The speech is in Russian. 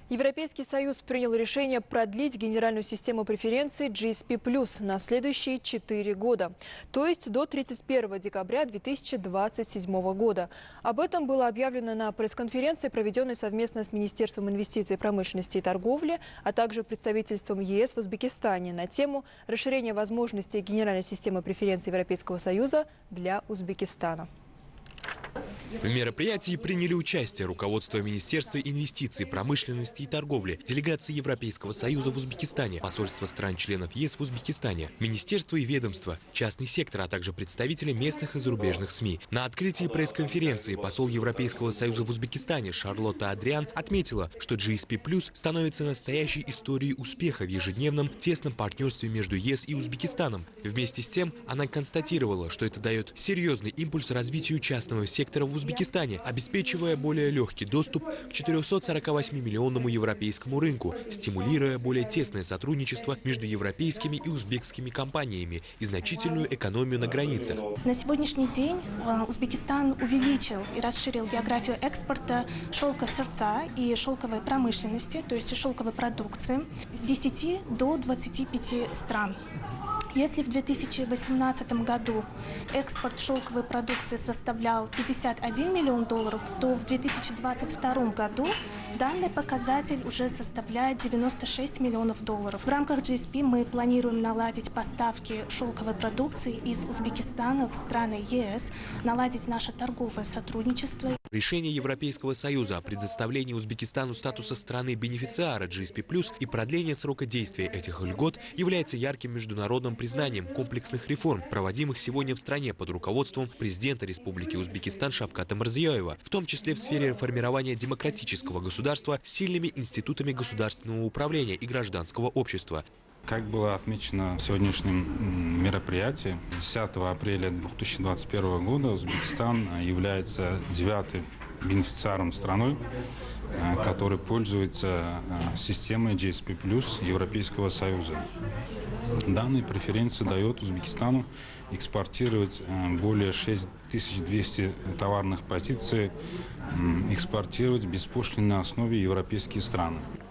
Европейский Союз принял решение продлить генеральную систему преференций GSP+ на следующие 4 года, то есть до 31 декабря 2027 года. Об этом было объявлено на пресс-конференции, проведенной совместно с Министерством инвестиций, промышленности и торговли, а также представительством ЕС в Узбекистане на тему расширения возможностей генеральной системы преференций Европейского Союза для Узбекистана. В мероприятии приняли участие руководство Министерства инвестиций, промышленности и торговли, делегации Европейского Союза в Узбекистане, посольство стран-членов ЕС в Узбекистане, министерства и ведомства, частный сектор, а также представители местных и зарубежных СМИ. На открытии пресс-конференции посол Европейского Союза в Узбекистане Шарлотта Адриан отметила, что GSP+ становится настоящей историей успеха в ежедневном тесном партнерстве между ЕС и Узбекистаном. Вместе с тем, она констатировала, что это дает серьезный импульс развитию частного сектора в Узбекистане, обеспечивая более легкий доступ к 448-миллионному европейскому рынку, стимулируя более тесное сотрудничество между европейскими и узбекскими компаниями и значительную экономию на границах. На сегодняшний день Узбекистан увеличил и расширил географию экспорта шелка-сырца и шелковой промышленности, то есть шелковой продукции, с 10 до 25 стран. Если в 2018 году экспорт шелковой продукции составлял 51 миллион долларов, то в 2022 году данный показатель уже составляет 96 миллионов долларов. В рамках GSP мы планируем наладить поставки шелковой продукции из Узбекистана в страны ЕС, наладить наше торговое сотрудничество. Решение Европейского Союза о предоставлении Узбекистану статуса страны-бенефициара GSP+ и продление срока действия этих льгот является ярким международным признанием комплексных реформ, проводимых сегодня в стране под руководством президента Республики Узбекистан Шавката Мирзияева, в том числе в сфере формирования демократического государства с сильными институтами государственного управления и гражданского общества. Как было отмечено в сегодняшнем мероприятии, 10 апреля 2021 года Узбекистан является 9-м бенефициаром страной, который пользуется системой GSP+ Европейского Союза. Данные преференции дают Узбекистану экспортировать более 6200 товарных позиций, экспортировать в беспошлинной основе европейские страны.